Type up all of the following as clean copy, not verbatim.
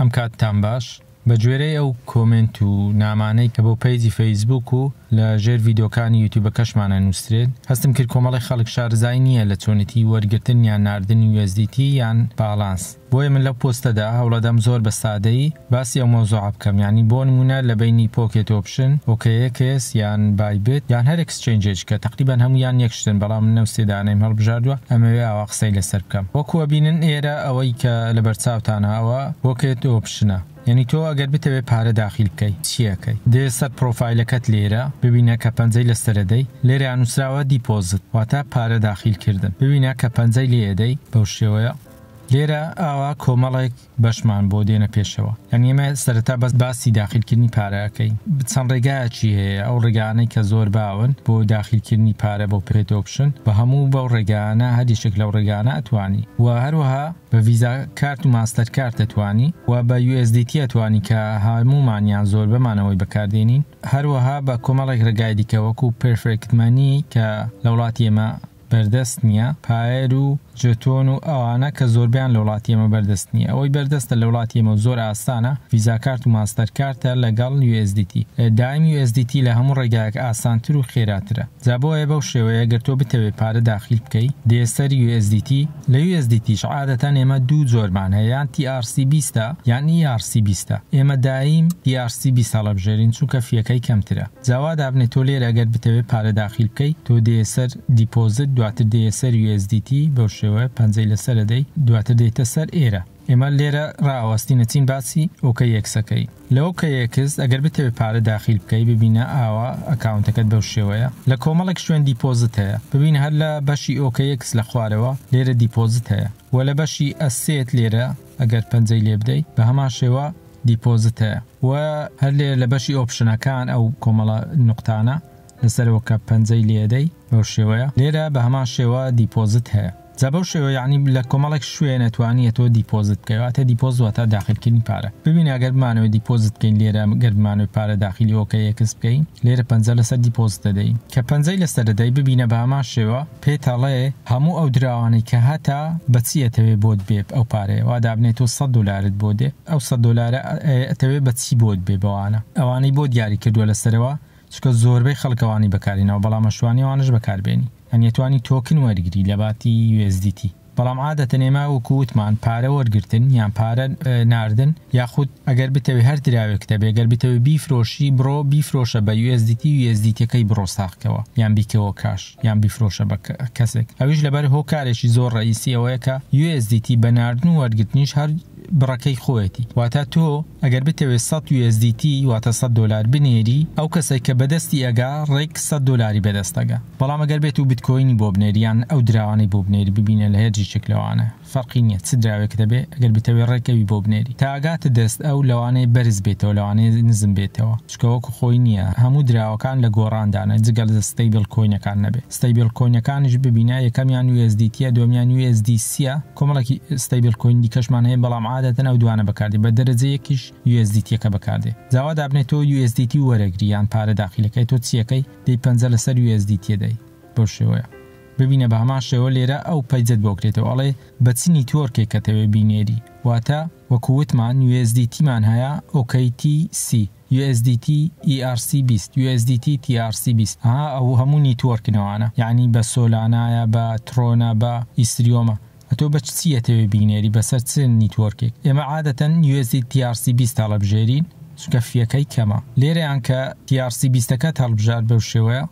ئەم کاتتان باش بە گوێرەی ئەو کۆمنت و نامانەی کە بۆ پیجی فەیسبوک و لە ژێر ڤیدۆکانی یوتیوبە کەشمانە نووسرێت هەستم کرد کۆمەڵی خەڵک شارزای نییە لە چۆنیتی وەرگرتن یان ناردنی USDT یان باڵانس. بۆیە من لەو پۆستەدا هەوڵەدەم زۆر بە سادەیی باسی ئەو مۆزوع بکەم، یعنی بۆ نمونە لە بینی پۆکێت ئۆپشن، OKX یان بایبت یان هەر ئەکسچێنجێک کە تقریبان هەمویان یەکشتن، بەڵام من نەوسێ دانەیم هەڵبژاردووە ئەمەوێ ئاوا قسەی لەسەر بکەم. وەکووە بینن ئێرە ئەوەی کە لە بەرچاوتانەوە پۆکێت ئۆپشنە، یعنی تۆ ئەگەر بتەوێت پارە داخل بکەیت چیەکەی؟ دێ سەر پرۆفایلەکەت لێرە ببینە کە پەنجەی لەسەرەدەی لێرە نووسراوە دیپۆزت، واتە پارە داخلکردن. ببینە کە پەنجەی لێدەی بەو شێوەیە. لێرە ئاوا کۆمەڵێک بەشمان بۆ دێنە پێشەوە، یعنی ئێمە سەرەتا بەس باسی داخلکردنی پارەکەی چەند ڕێگایەکی هەیە. ئەو ڕێگانەی کە زۆر باون بۆ داخلکردنی پارە بۆ پێت ئۆپشن، بە هەموو بەو ڕێگانە هەریشێک لەو ڕێگانە ئەتوانی، و هەروەها بە ڤیزا کارت و ماستەر کارت ئەتوانی، و بە USDT ئەتوانی کە هەمومانیان زۆر بەمانەوەی بەکاردێنین. هەروەها بە کۆمەڵێک ڕێگای دیکە وەکو پێرفێکت مەنی کە لە وڵاتی ئێمە بەردەست نییە، پایر و جتۆن و ئەوانە کە زۆربیان لە وڵاتی ئێمە بەردەست نییە. ئەوەی بەردەستە لە وڵاتی ئێمە زۆر ئاسانە، ڤیزا کارت و ماستەر کارتە لەگەڵ USDT. دایم USDT لە هەموو ڕێگایەک ئاسانتر و خێراترە. جا بۆیە بەو شێوەیە گەر تۆ بتەوێت پارە داخل بکەیت دێسەر USDT. لە USDTش عادەتەن ئێمە دوو جۆرمان هەیە، یان TRC20 یان ERC20. ئێمە دایم TRC20 هەڵەبژێرین چونکە فیەکەی کەمترە. جاوا دابنێت تۆ لێرە ئەگەر بتەوێت پارە داخل بکەیت تۆ دێسەر دیپۆزت، دواتر دێسەر USDT، بەو شێوەیە پەنجەی لەسەرەدەی، دواتر دێتە سەر ئێرە. ئێمە لێرە ڕائوەستینە چین باسی OKX-ەکەی. لە OKX ئەگەر بتەوێت پارە داخل بکەی ببینە ئاوا ئەکاونتەکەت بەو شێوەیە. لە کۆمەڵێک شوێن دیپۆزت هەیە، ببین هەر لە بەشی OKX لە خوارەوە لێرە دیپۆزت هەیە، و لە بەشی ئەسێت لێرە ئەگەر پەنجەی لێ بدەیت بە هەمان شێوە دیپۆزت هەیە، و هەر لێرە لە بەشی ئۆپشنەکان ئەو کۆمەڵە نقطانە لەسەرەوە کە پەنجەی لێدەی بەو شێوەیە لێرە بە هەمان شێوە دیپۆزت هەیە. جا بەو شێوە یعنی لە کۆمەڵێک شوێنە توانیە تۆ دیپۆزت بکەیت، واتە دیپۆز واتە داخلکردنی پارە. ببینە ئەگەر بمانەوە دیپۆزت بکەین لێرە، گەر بمانەوە پارە داخلی OKX بکەین لێرە پەنجە لەسەر دیپۆزت دەدەین، کە پەنجەی لەسەرەدەی ببینە بە هەمان شێوە پێتەڵێ هەموو ئەو دراوانەی کە هەتا بەچیەتەوێ بۆت بێ ئەو پارەیە، وا دابنێت تۆ $100 بۆ دێ، ئەو $100 ئەتەوێ بەچی بۆت بێ بەوانە. ئەوانەی بۆ دیاری کردووە لەسەرەوە، چکە زۆربەی خەڵکەوانی بەکارینەوە، بەڵام شوانی وانش بەکاربێنی، ئەنیێتوانی تۆکن وەرگری لە باتی USDT. بەڵام عادەتەن ئێمە وەکووتمان پارە وەرگرتن یان پارە ناردن، یاخود ئەگەر بتەوێت هەر دراوێک دەبێ، ئەگەر بتەوێت بیفرۆشی بڕۆ بیفرۆشە بە USDT-ەکەی بڕۆ ساختەوە، یان بیکەوە کاش، یان بیفرۆشە بە کەسێک. ئەویش لەبەر هۆکارێکی زۆر ڕئیسی ئەوەیە کە USDT بە ناردن و وەرگرتنیش هەر بڕەکەی خۆیەتی، واتە تۆ ئەگەر بتەوێت 100 USDT واتە $100 بنێری، ئەو کەسێک کە بەدەستی ئەگا ڕێک $100 بەدەستەگا. بەڵام ئەگەر بێت و بیتکۆینی بۆ بنێری یان ئەو دراوانەی بۆ بنێری، ببینە لە هێرجێک لەوانە فەرقی نییە چ دراوێک دەبێ، ئەگەر بتەوێت ڕێکەوی بۆ بنێری تا ئەگاتە دەست ئەو لەوانەیە بەرز بێتەوە، لەوانەیە نزم بێتەوە، چکە وەکو خۆی نییە هەموو دراوەکان لە گۆڕاندانە جگەل ستەیبل کۆینەکان نەبێ. ستەیبل کۆینەکانیش ببینە یەکەمیان USDT-ە، دووەمیان USDC-ە، کۆمەڵێکی ستەیبل کۆین دیکەشمان هەیە، بەڵام عادەتەن ئەو دوانە بەکاردێ، بە دەرەجەیەکیش USDT-ەکە بەکاردێ. جاوا دابنێت تۆ USDT وەرەگری یان پارە داخلەکەی تۆ چیەکەی دەی پەنجە لەسەر USDT دەی بەو شێوەیە. ببینە بە هەمان شێوە لێرە ئەو پەیجت بۆکرێتەوە، ئەڵێ بەچی نیتۆرکێک کە تەوێ بینێری، واتە وەکووتمان USDT-مان هەیە OKTC، USDT ERC20، USDT TRC20. ئەو هەموو نیتۆرکنەوەوانە، یعنی بە سۆلانایە، بە ترۆنە، بە ئیستریۆمە. ئەتۆ بە چیەتەوێ بینێری بەسەر چ نیتۆرکێک؟ ئێمە عادەتەن USDT TRC20 هەڵەبژێرین چونکە فیەکەی کەمە. لێرەیان کە TRC20ەکە هەڵبژار بەو شێوەیە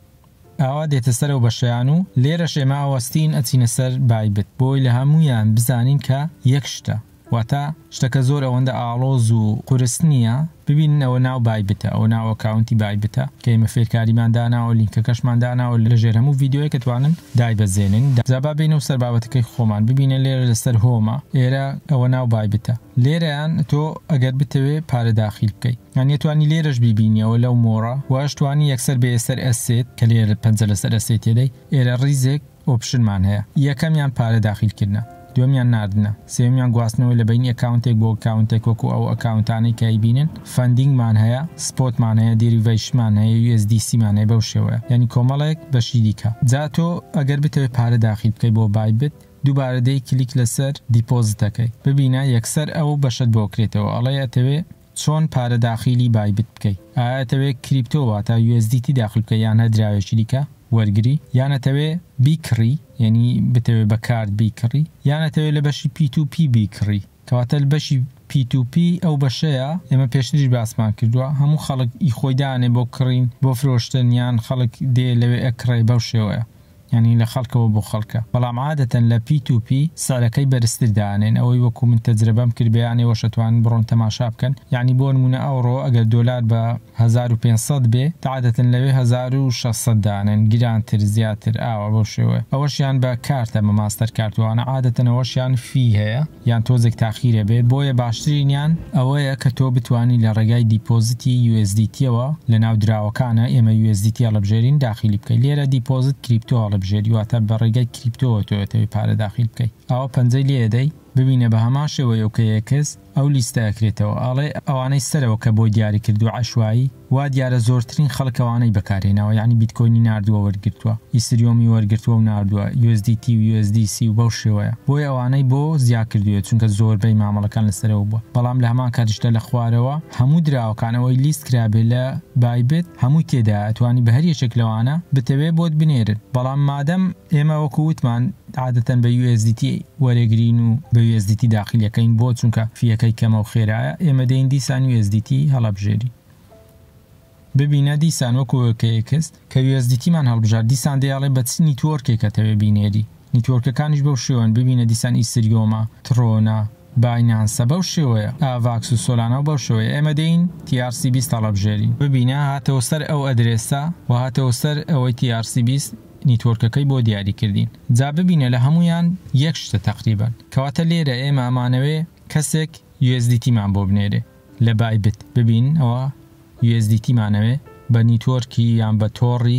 ئاوا دێتە سەرەوە بەشەیان، و لێرەش ئێمە ئەوەستین ئەچینە سەر بایبت، بۆی لە هەمویان بزانین کە یەک شتە، واتە شتەکە زۆر ئەوەندە ئاڵۆز و قورس نییە. ببینن ئەوە ناو بایبتە، ئەو ناو ئەکاونتی بایبتە کە ئێمە فێرکاریمان داناوە، لینکەکەشمان داناوە لە ژێر هەموو ڤیدیۆیە کە توانن دای بەزێنن. جابا بینە و سەر بابەتەکەی خۆمان ببینە لێرە لەسەر هۆمە، ئێرە ئەوە ناو بایبتە. لێرەیان تۆ ئەگەر بتەوێ پارە داخل بکەیت، یان توانی لێرەش بیبینیەوە لەو مۆڕە، واش توانی یەکسەر بێسەر ئەسێت کە لێرە پەنجە لەسەر ئەسێتێدەی، ئێرە ڕیزێک ئۆپشنمان هەیە. یەکەمیان پارە داخلکردنە، دووەمیان ناردنە، سێوەمیان گواستنەوە لە بینی ئەکاونتێک بۆ ئەکاونتێک، وەکو ئەو ئەکاونتانەی کە ئەیبینن. فەندینگمان هەیە، سپۆتمان هەیە، دیریڤیشنمان هەیە، USDC-مان هەیە بەو شێوەیە، یعنی کۆمەڵێک بەشی دیکە. جا تۆ ئەگەر بتەوێت پارە داخل بکەیت بۆ بایبت، دووبارە دەی کلیک لەسەر دیپۆزیتەکەی ببینە یەکسەر ئەو بەشت بۆ کرێتەوە ئەڵێ ئەتەوێ چۆن پارە داخلی بایبت بکەیت ئەتەوێ کریپتۆ واتە USDT داخل بکە یان هەدراوێکی دیکە وەرگری یانەتەوێ بیکڕی یعنی بتەوێ بە کارت بیکڕی یانەتەوێ لە بەشی P2P بیکڕی کەواتە لە بەشی P2P ئەو بەشەیە ئێمە پێشتریش باسمان کردووە هەموو خەڵک ئیخۆیدانێ بۆ کڕین بۆ فرۆشتن یان خەڵک دێ لەوێ ئەکڕێ بەو شێوەیە یعنی لە خەڵکەوە بۆ خەڵکە بەڵام عادەتەن لە P2P سەرەکەی بەرزتر دانێن ئەوەی وەکو من تەجربەم کرد بەیانێ وەشەتوان بڕۆن تەماشا بکەن یعنی بۆ نمونە ئەوڕۆ ئەگەر دۆلار بە 1500 بێ عادەتەن لەوێ 1600 دانێن گرانتر زیاتر ئاوە بەو شێوە ئەوەشیان بە کارتە مە ماستەر کارتوانە عادەتەن ئەوەشیان فی هەیە یان تۆزێک تاخیرە بێ بۆیە باشترینیان ئەوەیە کە تۆ بتوانی لە ڕێگای دیپۆزیتی USDT-ەوە لە ناو دراوەکانە ئێمە USDT هەڵەبژێرین داخلی بکەیت لێرە دیپۆزیت کریپتۆ هەڵەبژێری واتە بە ڕێگای کریپتۆوە تۆەوێت پارە داخل بکەیت ئەوە پەنجەی لێدەی ببینە بە هەمان شێوەیە کە کەس ئەو لیستە ئەکرێتەوە ئاڵێ ئەوانەی سەرەوە کە بۆی دیاری کردو عەشوایی وا دیارە زۆرترین خەڵکەوانەی بەکارهێناوە یعنی بیتکۆینی نردووە وەرگرتووە ئیسریۆمی وەرگرتووە و نردووە USDT و USDC و بەو شێوەیە بۆی ئەوانەی بۆ زیاد کردووە چونکە زۆربەی مامەڵەکان لەسەرەوە بووە بەڵام لە هەمان کاتیشدا لە خوارەوە هەموو دراوەکانەوەی لیست کرابێ لە بایبت هەموو تێدا ئەتوانی بە هەر یەکێک لەوانە بتەوێ بۆت بنێرن بەڵام مادەم ئێمە وەکو وتمان عادەتەن بە USDT وەرەگرین و بە USDT داخلیەکەین بۆ چونکە فیەکەی کەمە و خێرایە ئێمە دەین دیسان USDT هەڵەبژێری ببینە دیسان وەکوەکەی کەست کە USDT-مان هەڵبژار دیسان دەیاڵێ بە چ نیتوۆرکێکەتەوێ بینێری نیتوۆرکەکانیش بەو شێوەن ببینە دیسان ئیسریۆمە ترۆنا باینانسە بەو شێوەیە ئاڤاکس و سۆلانە و بەو شێوەیە ئێمە دەین TRC20 هەڵەبژێری ببینە هاتەوە سەر ئەو ئەدرێسە و هاتەوە سەر ئەوەی TRC20 نیتۆرکەکەی بۆ دیاری کردین جا ببینە لە هەمویان یەک شتە تقریبا کەواتە لێرە ئێمە ئەمانەوێ کەسێک USDT-مان بۆ بنێرێ لە بایبت ببین ئەوە USDT-مانەوێ بە نیتۆرکی یان بە تۆڕی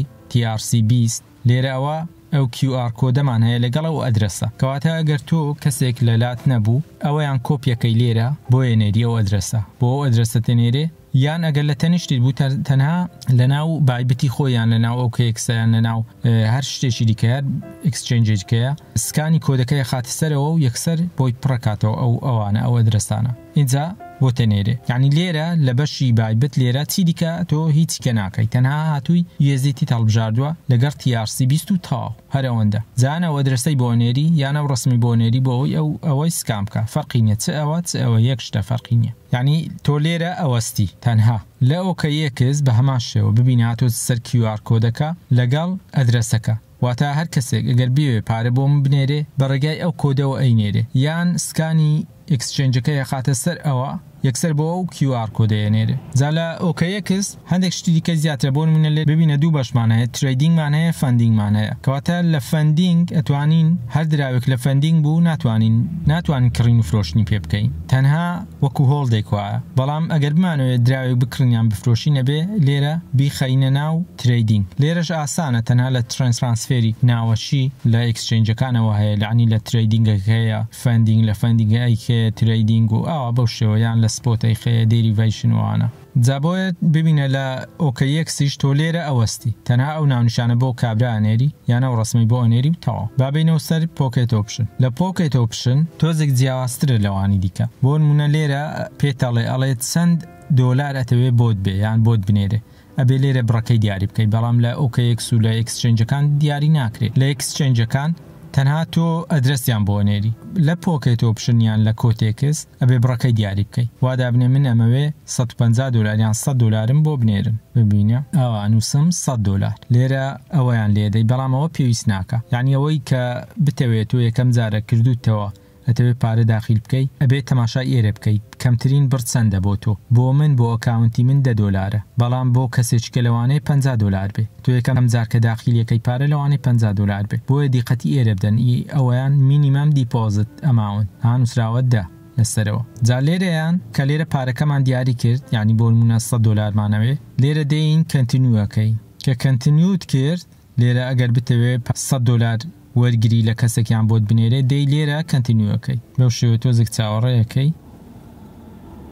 TRC20 لێرە ئەوە ئەو QR کۆدەمان هەیە لەگەڵ ئەو ئەدرەسە کەواتە ئەگەر تۆ کەسێک لەلات نەبوو ئەوەیان کۆپیەکەی لێرە بۆ ێنێری ئەو ئەدرەسە بۆ ئەو ئەدرەسە تێنێرێ یان ئەگەر لە تەنیشتی بوو تەنها لە ناو بایبتی خۆیان لە ناو ئەو کێکسیان لە ناو هەر شتێکی دیکە ئەکسچێنجێکەیە سکانی کۆدەکەی خاتە سەرەوە و یەکسەر بۆی پڕکاتەوە ئەوانە ئەو ئەدرەسانە اینجا بۆ تەنێرێ یعنی لێرە لە بەشی بایبت لێرە چی دیکە تۆ هیچکە ناکەی تەنها هاتووی USDT هەڵبژاردووە لەگەڵ TRC20 و تاو هەر ئەوەندە جانە ئەو ئەدرەسەی بۆ نێری یانە و ڕسمی بۆ نێری بۆ ئەوەی سکام بکە فەرقی نییە چ ئەوە یەک شتە فەرقی نییە یعنی تۆ لێرە ئەوەستی تەنها لە ئەوکە یەکس بە هەمان شێوە ببینە هاتۆ سەر QR کۆدەکە لەگەڵ ئەدرەسەکە واتە هەر کەسێک ئەگەر بێوێ پارە بۆ من بنێرێ بە ڕێگای ئەو کۆدەوە ئەینێرێ یان سکانی ئەکسچێنجەکەی خاتە سەر ئەوە یەکسەر بۆ ئەو QR کۆدەیەنێرێ جا لە ئۆکەیەکس هەندێک شتی دیکە زیاترە بۆ نمونە لێ ببینە دوو بەشمان هەیە تریدینگمان هەیە فەندینگمان هەیە کەواتە لە فەندینگ ئەتوانین هەر دراوێک لە فەندینگ بوو ناتوانین کڕین و فرۆشتنی پێ بکەین تەنها وەکو هۆڵدێک وایە بەڵام ئەگەر بمانەوێت دراوێک بکڕینیان بفرۆشی نەبێ لێرە بیخەینە ناو تریدینگ لێرەش ئاسانە تەنها لە ترانسفێری ناوەشی لە ئەکسچێنجەکانەوە هەیە لەعنی لە تریدینگەک هەیە فەندینگ لە فەندینگە ئەیکێ تریدینگ و ئاوا بەو شێوەیان لە سپۆتەی خەیە دێریڤیشن وانە جا بۆیە ببینە لە ئۆکەیەکسیش تۆ لێرە ئەوەستی تەنها ئەو ناونیشانە بۆ کابرانێری یانە و ڕسمی بۆ ئەنێری و تەواو بابینەوە سەر پۆکێت ئۆپشن لە پۆکێت ئۆپشن تۆزێک جیاوازترە لەوانی دیکە بۆ نمونە لێرە پێتەڵێ ئەڵێت چەند دۆلار ئەتەوێ بۆت بێ یان بۆت بنێرێ ئەبێ لێرە بڕەکەی دیاری بکەیت بەڵام لە ئۆکەیەکس و لە ئەکسچێنجەکان دیاری ناکرێت لە ئەکسچێنجەکان تەنها تۆ ئەدرەسیان بۆ نێری لە پۆکێت ئۆپشنیان لە کۆتێکس ئەبێ بڕەکەی دیاری بکەیت وا دابنێ من ئەمەوێ $150 یان $100 بۆ بنێرن ببینە ئەوە نووسم $100 لێرە ئەوەیان لێدەی بەڵام ئەوە پێویست ناکە یعنی ئەوەی کە بتەوێت و یەکەم جارە کردوتەوە ئەتەوێت پارە داخل بکەیت ئەبێت تەماشای ئێرە بکەیت کەمترین بڕ چەندە بۆ تۆ بۆ من بۆ ئەکاونتی من $10 بەڵام بۆ کەسێککە لەوانەیە $50 بێ تۆ یەکەم جار کە داخلیەکەی پارە لەوانەیە $50 بێ بۆیە دیقەتی ئێرە بدەن ئەویان مینیمەم دیپۆزت ئەماون هانووسراوە لەسەرەوە جا لێرەیان کە لێرە پارەکەمان دیاری کرد یعنی بۆ نمونە $100 مانەوێ لێرە دەین کەنتینیوەکەی کە کەنتینیوت کرد لێرە ئەگەر بتەوێ $100 وەرگری لە کەسێکیان بۆت بنێرێ دەی لێرە کەنتینیوەکەی بەو شێوە تۆزێک چاوەڕێیەکەی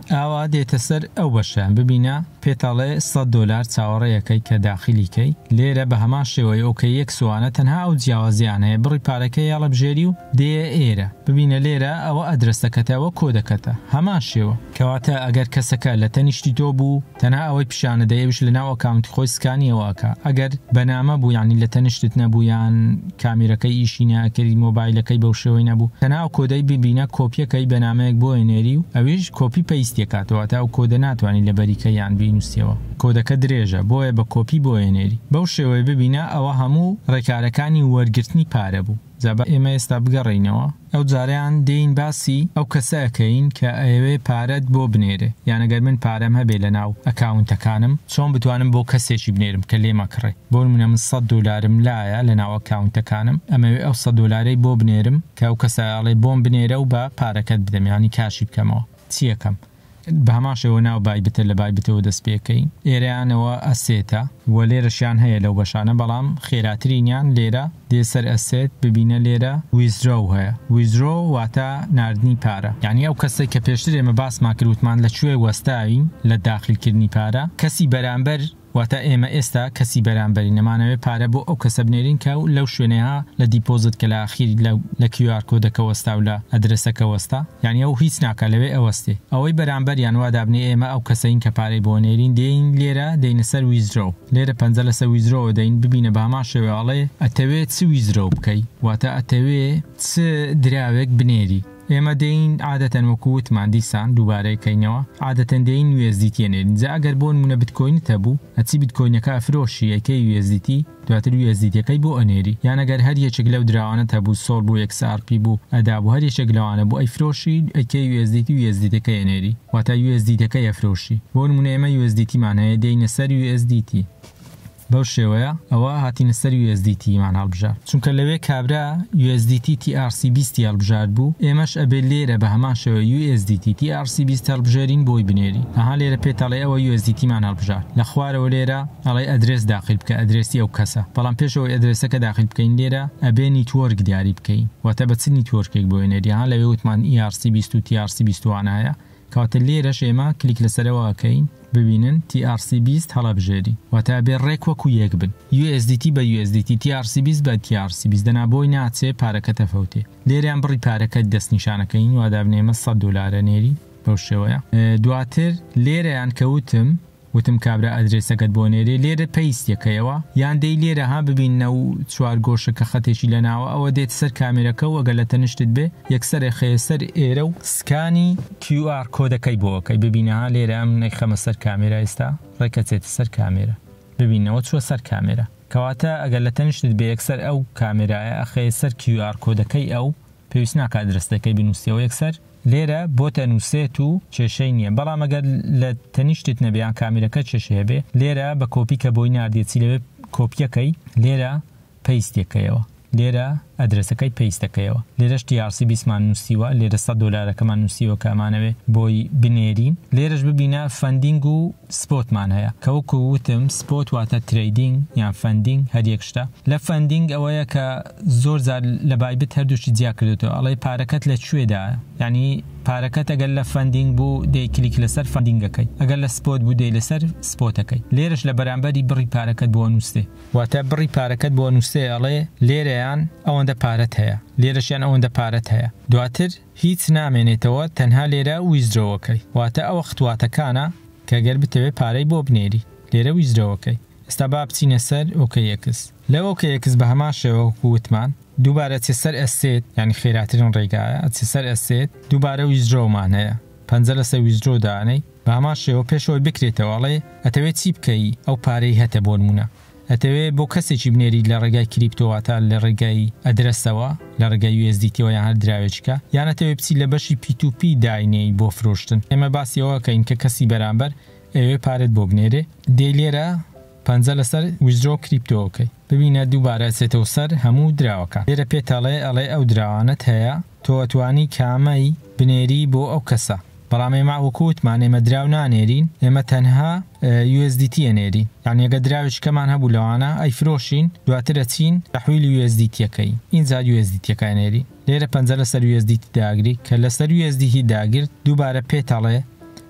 ئاوا دێتە سەر ئەو بەشیان ببینە پێتاڵێ $100 چاوەڕێیەکەی کە داخلیکەی لێرە بە هەمان شێوەی ئۆکەی یەک سوانە تەنها ئەو جیاوازیان هەیە بڕی پارەکەی یاڵە بژێری و دێ ئێرە ببینە لێرە ئەوە ئەدرەسەکەتەوە کۆدەکەتە هەمان شێوە کەواتە ئەگەر کەسەکە لە تەنیشتی تۆ بوو تەنها ئەوەی پیشانە دەیەویش لە ناو ئەکاونتی خۆی سکانیەوەکە ئەگەر بەنامە بوو یانی لە تەنیشتت نەبوو یان کامێرەکەی ئیشی ناکردی مۆبایلەکەی بەو شێوەی نەبوو تەنها ئەو کۆدەی ببینە کۆپیەکەی بەنامەیەک بۆ هێنێری و ئەویش کۆپی پەیستێکاتەوە تا ئەو کۆدە ناتوانانی لە بەریکە یان بینوسیەوە کۆدەکە درێژە بۆیە بە کۆپی بۆ هێنێری بەو شێوەی ببینە ئەوە هەموو ڕێکارەکانی وەرگرتنی پارە بوو زەبە ئێمە ئێستا بگەڕینەوە ئەو جاریان دێین باسی ئەو کەسەکەین کە ئەوێ پارەت بۆ بنێرێ یانەگەر من پارەم هەبێ لە ناو ئەکاونتەکانم چۆن بتوانم بۆ کەسێکی بنێرم کە لێمە کڕێ بۆ نمونە من $100 لایە لە ناو ئەکاونتەکانم ئەمەوێ ئەو $100 بۆ بنێرم کە ئەو کەسەڵێ بۆم بنێرە و بە پارەکەت بدەم ینی کاشی بکەمەوە چیەکەم بە هەمان شێوە ناو بایبتە لە بایبتەوە دەست پێکەین ئێرەیانەوە ئەسێتە وە لێرەشیان هەیە لەو بەشانە بەڵام خێراترینیان لێرە دێسەر ئەسێت ببینە لێرە ویزرۆ هەیە ویزرۆ واتە ناردنی پارە یعنی ئەو کەسێک کە پێشتر ئێمە باسمان کردوتمان لەکوێ وەستاوین لە داخلکردنی پارە کەسی بەرامبەر واتە ئێمە ئێستا کەسی بەرامبەری نەمانەوێت پارە بۆ ئەو کەسە بنێرین کە لەو شوێنەیە لە دیپۆزت کە لە ئاخیر لە QR کۆدەکە وەستا و لە ئەدرسەکە وەستا یعنی ئەو هیچ ناکە لەوێ ئەوەستێ ئەوەی بەرامبەر یان وا دابنێ ئێمە ئەو کەسەین کە پارەی بۆ نێرین دێین لێرە دێینە سەر ویزرۆ لێرە پەنجە لەسەر ویزرۆ دەین ببینە بە هەمان شێوەڵێ ئەتەوێت چ ویزرۆ بکەی واتە ئەتەوێ چ دراوێک بنێری ئێمە دەین عادەتەن وەکو وتمان دیسان دووبارەیەکەینەوە عادەتەن دەین USDT نێرین جا ئەگەر بۆ نمونە بیتکۆینت هەبوو ئەچی بیتکۆینەکە ئەفرۆشی ئەکەی USDT دواتر USDTەکەی بۆ ئەنێری یان ئەگەر هەر یەکێک لەو دراوانت هەبوو سۆڵ بوو XRP بوو ئەدا بوو هەر یەکێک لەوانە بوو ئەیفرۆشی ئەکەی USDTەکەی ئەنێری واتە USDTەکەی ئەفرۆشی بۆ نمونە ئێمە USDTمان هەیە دەینە سەر USDT بەو شێوەیە ئەوە هاتینە سەر USDTمان هەڵبژار چونکە لەوێ کابرا USDT TRC20 هەڵبژار بوو ئێمەش ئەبێ لێرە بە هەمان شێوە USDT TRC20 هەڵبژێرین بۆی بنێری ئەها لێرە پێتاڵێ ئەوە USDTمان هەڵبژار لە خوارەوە لێرە ئەڵێ ئەدرێس داخل بکە ئەدرێسی ئەو کەسە بەڵام پێشەوەی ئەدرێسەکە داخل بکەین لێرە ئەبێ نیتوۆرک دیاری بکەین واتە بە چ نیتوۆرکێک بۆ هێنێری ها لەوێ وتمان ERC20 و TRC20 وانایە کەواتە لێرەش ئێمە کلیک لەسەرەوە ئەکەین ببینن TRC20 هەڵەبژێری واتە بێ ڕێک وەکو یەک بن USDT بە USDT TRC20 بە TRC20 دەنا بۆی ناچێ پارەکە تەفەوتێ لێریان بڕی پارەکەت دەست نیشانەکەین وا دابنێمە $100 نێری بەو شێوەیە دواتر لێرەیان کەوتم وتم کابرا ئەدرێسەکەت بۆ نێرێ لێرە پەیستەکەیەوە یان دەی لێرە ها ببینە و چوار گۆشەکە خەتێکی لەناوە ئەوە دێت سەر کامێرەکە و ئەگەر لە تەنیشتت بێ یەکسەرە خێسەر ئێرە و سکانی QR کۆدەکەی بۆەکەی ببینەها لێرە ئەم نەیخەمە سەر کامێرە ئێستا ڕێکەچێتە سەر کامێرە ببینەوە چوە سەر کامێرە کەواتە ئەگەر لە تەنیشتت بێ یەکسەر ئەو کامێرایە ئەخێ سەر QR کۆدەکەی ئەو پێویست ناکات ئەدرێسەکەی بنووسیەوە یەکسەر لێرە بۆ تەنووسێت و کێشەی نییە بەڵام ئەگەر لە تەنیشتت نەبیان کامێرەکە کێشەیە بێ لێرە بە کۆپی کە بۆی ناردێتی لەوێ کۆپیەکەی لێرە پەیستێکەکەیەوە لێرە ئەدرسەکەی پەیستەکەیەوە لێرەش TRC20مان نووسیوە لێرە $100ەکەمان نووسیوە کەمانەوێ بۆی بنێرین لێرەش ببینە فەندینگ و سپۆتمان هەیە کە وەکو وتم سپۆت واتە ترەیدینگ یان فەندینگ هەر یەک شتە لە فەندینگ ئەوەیە کە زۆر جار لە بایبت هەردووشی جیا کردێتەوە ئەڵێ پارەکەت لەکوێدایە یعنی پارەکەت ئەگەر لە فەندینگ بوو دەی کلیک لەسەر فەندینگەکەی ئەگەر لە سپۆت بوو دەی لەسەر سپۆتەکەی لێرەش لە بەرامبەری بڕی پارەکەت بۆ نووسێ واتە بڕی پارەکەت بۆ نووسێ ئەڵێ لێرەیان ئەوەندە پارەت هەیە لێرەشیان ئەوەندە پارەت هەیە دواتر هیچ نامێنێتەوە تەنها لێرە ویزرۆوەکەی واتە ئەوە خطواتەکانە کە گەر بتەوێت پارەی بۆ بنێری لێرە ویزرۆوەکەی ئێستا با بچینە سەر ئۆکەیەکس لەو ئۆکەیەکس بە هەمان شێوە وتمان دووبارە چێ سەر ئەسێت ینی خێراترین ڕێگایە ئەچێ سەر ئەسێت دووبارە ویزرۆمان هەیە پەنجە لەسەر ویزرۆ دانەی بە هەمان شێوە پێشەوەی بکرێتەوەڵێ ئەتەوێت چی بکەی ئەو پارەی هەتە بۆ نمونە ئەتەوێت بۆ کەسێکی بنێری لە ڕێگای کریپتۆواتە لە ڕێگای ئەدرەسەوە لە ڕێگای USDTەوە یان هەر دراوێچکە یان ئەتەوێت بچی لە بەشی P2P داینەی بۆ فرۆشتن ئێمە باسیەوە کەین کە کەسی بەرامبەر ئەوێ پارێت بۆ بنێرێ دێ لێرە پەنجە لەسەر ویزرۆ کریپتۆکەی ببینە دووبارە چێتەوە سەر هەموو دراوەکە لێرە پێتاڵێ ئەڵێ ئەو دراوانت هەیە تۆ ئەتوانی کامەی بنێری بۆ ئەو کەسە بەڵام ئێمە وەکووتمان ئێمە دراو نانێرین ئێمە تەنها USDT نێرین یان ئەگە دراوێچکەمان هەبوو لەوانە ئەیفرۆشین دواترە چین تەحویلی USDTەکەی اینجا USDTەکە نێری لێرە پەنجە لەسەر USDT داگری کە لەسەر USDT داگرت دووبارە پێتاڵێ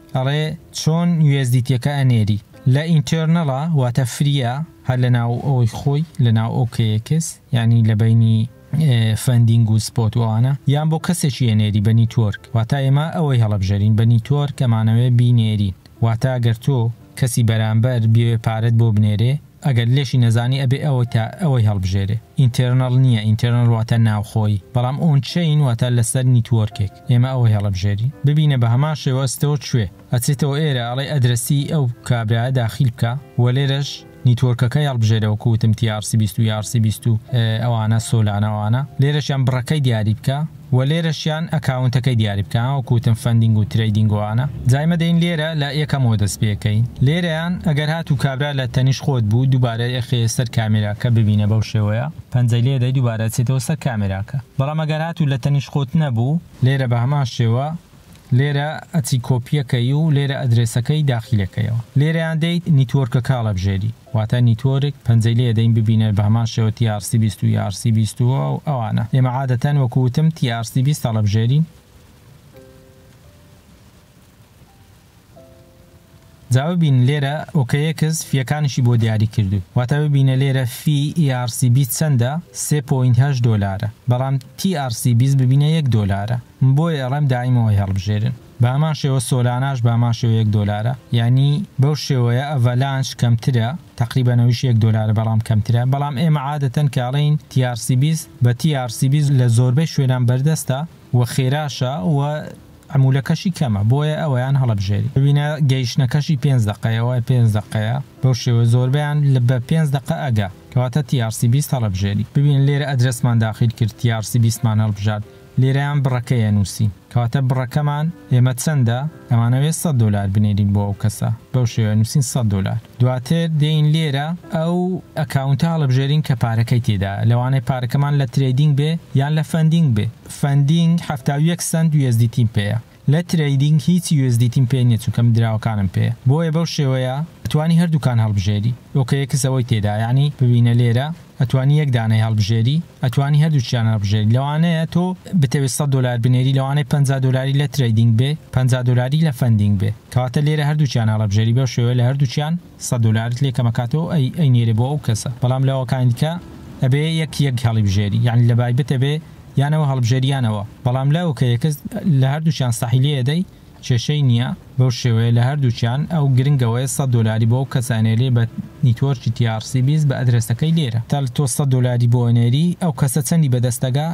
ئەڵێ چۆن USDT-ەکە ئەنێری لە ئینتەرنەڵە واتە فریە هەر لە ناو ئەوەی خۆی لە ناو OKX یعنی لە بینی فەندینگ و سپۆت وانە یان بۆ کەسێکی ئەنێری بە نیتۆرک واتە ئێمە ئەوەی هەڵەبژێرین بە نیتۆرک کەمانەوێ بینێرین واتە ئەگەر تۆ کەسی بەرامبەر بێ پارەت بۆ بنێرێ ئەگەر لێشی نەزانی ئەبێ ئەوەی هەڵبژێرێ ئینتەرنەڵ نییە ئینتەرنەڵ واتە ناوخۆی بەڵام ئۆن چین واتە لەسەر نیتۆرکێک ئێمە ئەوەی هەڵەبژێری ببینە بە هەمان شێوەستەوە کوێ ئەچێتەوە ئێرە ئەڵێ ئەدرەسی ئەو کابرایە داخیل بکە و لێرەش نیتۆرکەکە هەڵبژێرەوە کوتم TRC20 و ERC20 ئەوانە سۆلانەوانە لێرەشیان بڕەکەی دیاری بکە و لێرەشیان ئەکاونتەکەی دیاری بکە و کوتم فەندینگ و تریدینگوانە جایمە دەین لێرە لە یەکەمەوە دەست پێکەین لێرەیان ئەگەر هات و کابرا لە تەنیش خۆت بوو دووبارە یەخێ سەر کامێراکە ببینە بەو شێوەیە پەنجەی لێدەی دووبارە چێتەوە سەر کامێراکە بەڵام ئەگەر هات و لە تەنیش خۆت نەبوو لێرە بە هەمان شێوە لێرە ئەچی کۆپیەکەی و لێرە ئەدرێسەکەی داخیلەکەیەوە لێرەیان دەیت نیتۆرکە کاڵەبژێری واتە نیتۆرک پەنجەی لێ دەین ببینە بە هەمان شێوە TRC20 و ERC20 و ئەوانە ئێمە عادەتەن وەکوتم TRC20 هەڵەبژێرین جا ببین لێرە OKX فیەکانشی بۆ دیاری کردو واتە ببینە لێرە فی ERC20 چەندە 3.8 دۆلارە بەڵام TRC20 ببینە $1 بۆیە ئەڵێم دائیمەوەی هەڵبژێرن بە هەمان شێوە سۆلاناش بە هەمان شێوە $1 یعنی بەو شێوەیە ئەڤەلانش کەمترە تقریبەنەوەیش $1 بەڵام کەمترە بەڵام ئێمە عادەتەن کاڵین TRC20 بە TRC20 لە زۆربەی شوێنان بەردەستە و خێراشە و عمولەکەشی کەمە بۆیە ئەوەیان هەڵەبژێری ببینە گەیشتنەکەشی 5 دقەیەوە 5 دقەیە بەو شێوە زۆربیان بە 5 دقە ئەگا کەواتە TRC20 هەڵەبژێری ببین لێرە ئەدرەسمان داخل کرد TRC20مان هەڵبژار لێرەیان بڕەکەیە نووسی کەواتە بڕەکەمان ئێمە چەندە ئەمانەوێت $100 بنێرین بۆ ئەو کەسە بەو شێوە نووسین $100 دواتر دێین لێرە ئەو ئەکاونتە هەڵەبژێرین کە پارەکەی تێدا لەوانەیە پارەکەمان لە تریدینگ بێ یان لە فەندینگ بێ فەندینگ 71 سنت USDT پێیە لە تریدینگ هیچ USDT پێ نییە چونکەم دراوەکانم پێ بۆیە بەو شێوەیە ئەتوانی هەردووکان هەڵبژێری OKX ئەوەی تێدا یعنی ببینە لێرە ئەتوانی یەک دانەی هەڵبژێری ئەتوانی هەردووچیان هەڵبژێری لەوانەیە تۆ بتەوێت $100 بنێری لەوانەیە $50 لە تریدینگ بێ $50 لە فەندینگ بێ کەواتە لێرە هەردووچیان هەڵبژێری بەو شێوە لە هەردووچیان $100 لێ کەمەکاتەوە ئەی نێرێ بۆ ئەو کەسە بەڵام لەوەکانی دیکە ئەبێ یەک هەڵبژێری یعنی لە بایبەتە بێ یانەوە هەڵبژێریانەوە بەڵام لە OKX لە هەردووچیان ساحیلەیە دەی کێشەی نییە بەو شێوەیە لە هەردووچیان ئەو گرنگەوەی $100 بۆ ئەو کەسانێرێ بە نیتۆرکی TRC20 بە ئەدرێسەکەی لێرە تا تۆ $100 بۆ ئەنێری ئەو کەسە چەندی بەدەستەگا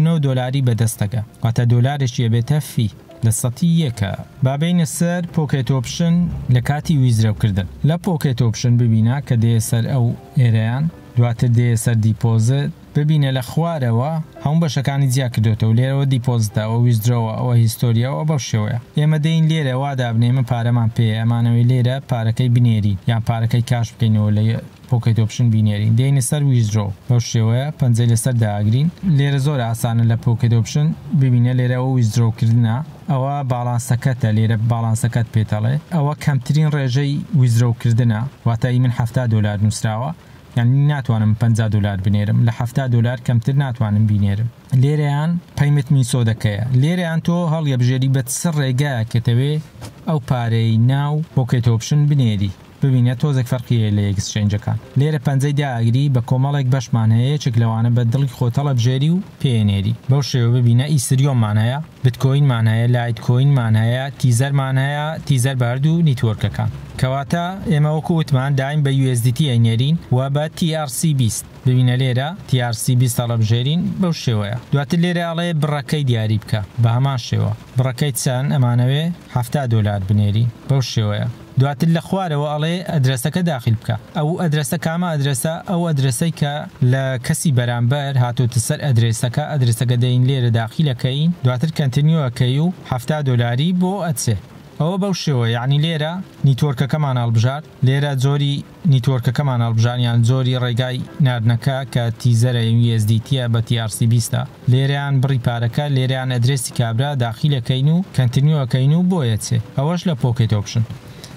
$99 بەدەستەگە واتە دۆلارێکی ئەبێتە فی لە 100 بابینە سەر پۆکێت ئۆپشن لە کاتی ویزرەوکردن لە پۆکێت ئۆپشن ببینە کە دێ سەر ئەو ئێرەیان دواتر دێ سەر دیپۆزت ببینە لە خوارەوە هەموو بەشەکانی جیا کردوێتەوە لێرەوە دیپۆزتە ئەوە ویزدرەوە ئەوە هیستۆریەوە بەو شێوەیە ئێمە دەین لێرە وا دابنێمە پارەمان پێ ئەمانەوەی لێرە پارەکەی بنێری یان پارەکەی کاش بکەینەوە لە پۆکێت ئۆپشن بینێرین دێنە سەر ویزدرۆ بەو شێوەیە پەنجەی لەسەر داگرین لێرە زۆر ئاسانە لە پۆکێت ئۆپشن ببینە لێرە ئەوە ویزدرۆکردنە ئەوە باڵانسەکەتە لێرە باڵانسەکەت پێتەڵێ ئەوە کەمترین ڕێژەی ویزدرۆکردنە واتای من $70 نووسراوە یعنی ناتوانم $50 بنێرم لە $70 کەمتر ناتوانم بینێرم لێرەیان پەیمت میسۆدەکەیە لێرەیان تۆ هەڵیەبژێری بە چ ڕێگایە کەتەوێ ئەو پارەی ناو پۆکێت ئۆپشن بنێری ببینە تۆزێک فەرقیە لە ئەکسچێنجەکان لێرە پەنجەی داگری بە کۆمەڵێک بەشمان هەیە یەکێک لەوانە بە دڵی خۆتەڵە بژێری و پێنێری بەو شێوە ببینە ئیسریۆممان هەیە بتکۆینمان هەیە لایت کۆینمان هەیە تیزەرمان هەیە تیزەر باردوو نیتۆرکەکان کەواتە ئێمە وەکو وتمان دایم بە USDT ئەینێرین و بە TRC20 ببینە لێرە TRC20 هەڵەبژێرین بەو شێوەیە دواتر لێرە ئەڵێ بڕەکەی دیاری بکە بە هەمان شێوە بڕەکەی چەند ئەمانەوێ $70 بنێری بەو شێوەیە دواتر لە خوارەوە ئەڵێ ئەدرەسەکە داخل بکە ئەو ئەدرەسە کامە ئەدرەسە ئەو ئەدرەسەی کە لە کەسی بەرامبەر هاتوتە سەر ئەدرەسەکە دەین لێرە داخیلەکەین دواتر کەنتینیوەکەی و $70 بۆ ئەچێ ئەوە بەو شێوە یعنی لێرە نیتۆرکەکەمان هەڵبژار لێرە جۆری نیتۆرکەکەمان هەڵبژاریان جۆری ڕێگای ناردنەکە کە تیزەرە USDT بە TRC20 لێرەیان بڕی پارەکە لێرەیان ئەدرێسی کابرا داخیلەکەین و کەنتینیوەکەین و بۆیە چێ ئەوەش لە پۆکێت ئۆپشن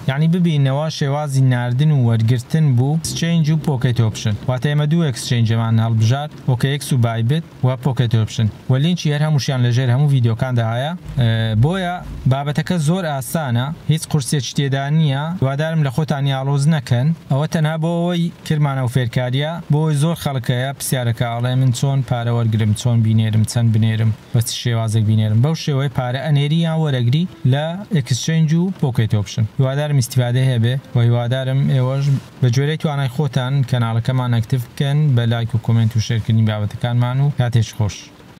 یعنی ببینەوە شێوازی ناردن و وەرگرتن بوو exchange و pocket option واتە ئێمە دوو exchangeمان هەڵبژار OKX و Bybit و pocket option و لینکی هەر هەمووشیان لەژێر هەموو ڤیدیۆکاندا هەیە بۆیە بابەتەکە زۆر ئاسانە هیچ قورسێکی تێدا نییە دوادارم لە خۆتان ئاڵۆز نەکەن ئەوە تەنها بۆ ئەوەی کرمانە و فێرکاریە بۆی زۆر خەڵکەیە پرسیارەکە ئاڵێ من چۆن پارە وەرگرم چۆن بینێرم چەند بنێرم بە شێوازێک بینێرم بەو شێوەی پارە ئەنێری یان وەرەگری لە exchange و pocket option هیوادارم ئیسیفادە هەبێ و هیوادارم ئێوەش بە جۆرەی توانای خۆتان کەناڵەکەمان ئەکتیڤ بکەن بە لایک و کۆمنت و شێرکردنی بابەتەکانمان و کاتێش خۆش